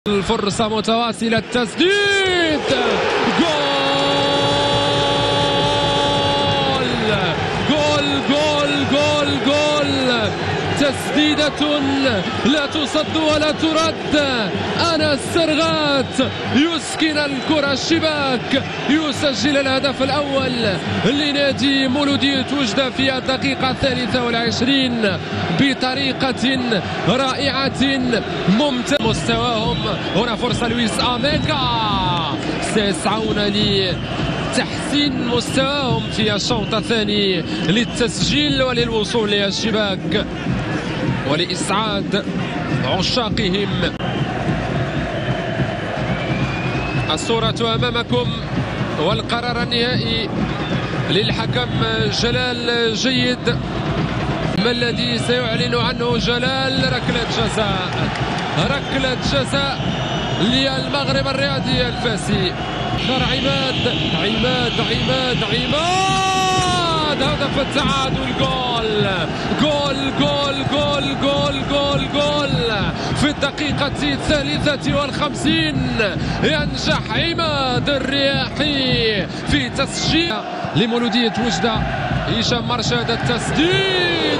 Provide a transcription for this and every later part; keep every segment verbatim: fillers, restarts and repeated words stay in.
الفرصة متواصلة، التسديد، جول جول جول جول جول تسديدة لا تصد ولا ترد. أنس سرغات يسكن الكرة الشباك، يسجل الهدف الأول لنادي مولودية وجدة في الدقيقة الثالثة والعشرين بطريقة رائعة ممتازة. مستواهم هنا فرصة لويس أميكا، سيسعون لتحسين مستواهم في الشوط الثاني للتسجيل وللوصول للشباك ولإسعاد عشاقهم. الصورة أمامكم والقرار النهائي للحكم جلال جيد. ما الذي سيعلن عنه جلال؟ ركلة جزاء، ركلة جزاء للمغرب الرياضي الفاسي. عماد عماد عماد عماد هدف التعادل، جول جول جول جول جول جول جول في الدقيقة الثالثة والخمسين. ينجح عماد الرياحي في تسجيل لمولودية وجدة. هشام مرشد التسديد،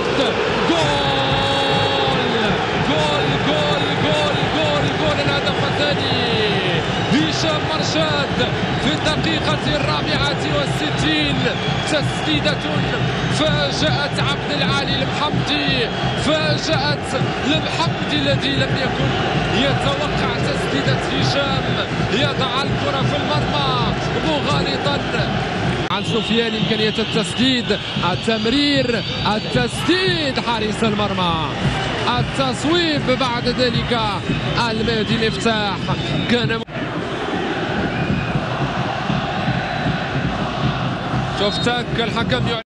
جول جول جول جول جول جول الهدف الثاني. هشام مرشد في الدقيقة الرابعة والستين، تسديدة فاجأت عبد العالي المحمدي، فاجأت المحمدي الذي لم يكن يتوقع تسديدة هشام، يضع الكرة في المرمى مغالطا عن سفيان. إمكانية التسديد، التمرير، التسديد، حارس المرمى، التصويب بعد ذلك المهدي مفتاح. كان شفتك الحكم